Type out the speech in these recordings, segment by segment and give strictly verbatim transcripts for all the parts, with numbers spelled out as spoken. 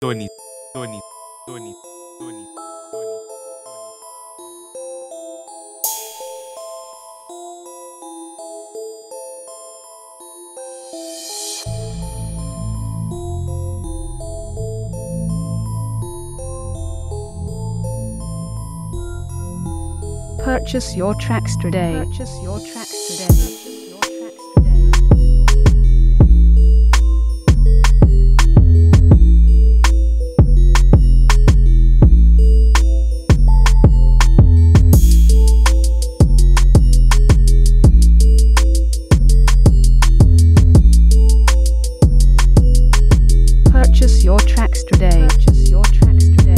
Tony, Tony, Tony, Tony, Tony. Purchase your tracks today. Purchase your tracks today. Purchase your tracks today. Purchase your tracks today.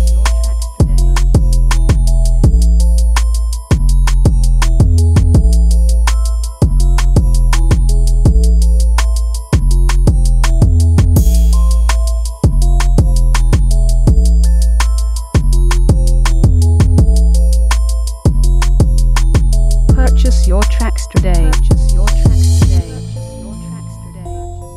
Purchase your tracks today. Purchase your tracks today. Purchase your tracks today.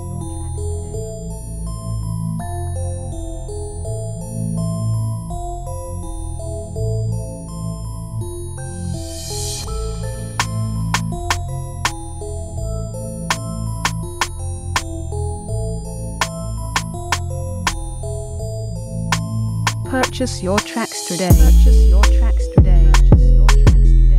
Purchase your tracks today. Purchase your tracks today. Purchase your tracks today.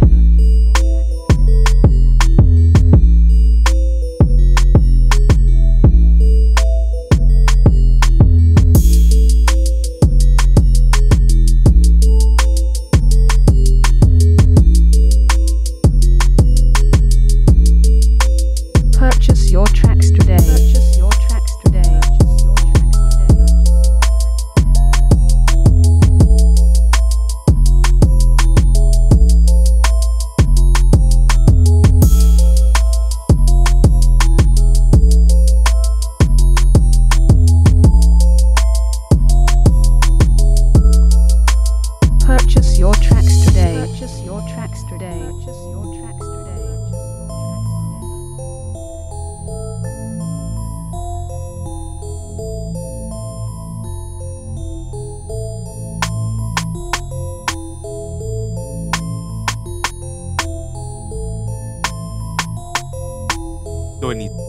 Purchase your tracks today. Purchase your tracks today. Purchase your tracks today. Purchase your tracks today. Purchase your tracks today. Purchase your tracks today. Tony.